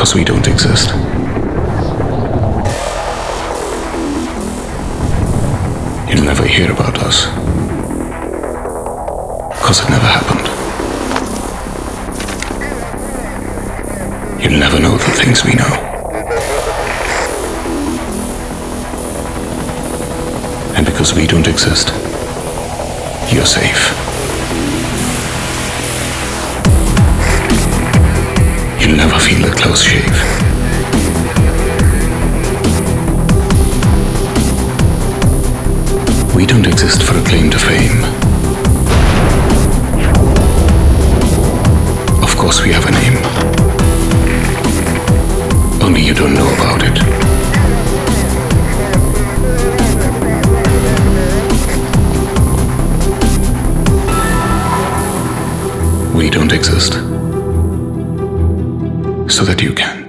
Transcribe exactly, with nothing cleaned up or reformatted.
because we don't exist. You'll never hear about us, because it never happened. You'll never know the things we know. And because we don't exist, you're safe. You'll never feel a close shave. We don't exist for a claim to fame. Of course we have a name. Only you don't know about it. We don't exist so that you can.